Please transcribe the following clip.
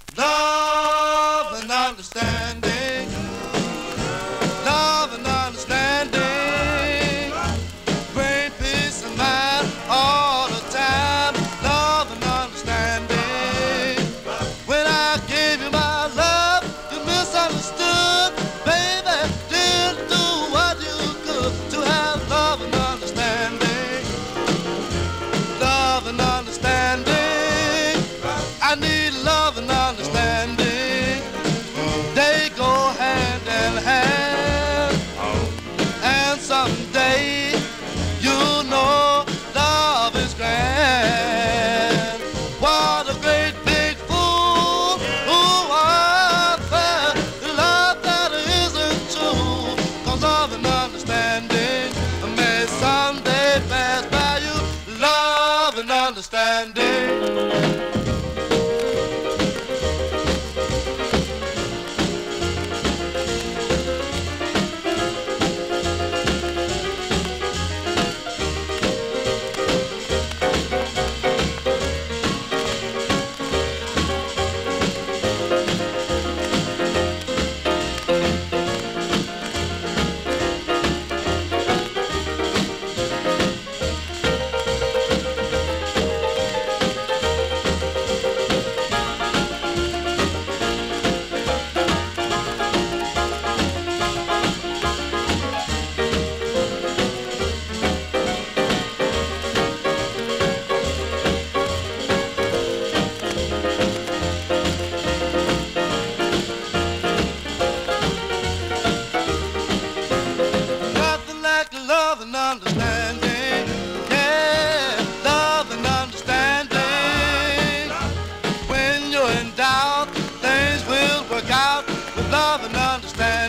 Love and understanding. Love and understanding. Bring peace of mind all the time. Love and understanding. When I gave you my love, you misunderstood. Baby, didn't do what you could to have love and understanding. Love and understanding. I need love and understanding. They go hand in hand. And someday you'll know love is grand. What a great big fool who was there. Love that isn't true. 'Cause love and understanding may someday pass by you. Love and understanding. Love and understanding, yeah, love and understanding. When you're in doubt, things will work out with love and understanding.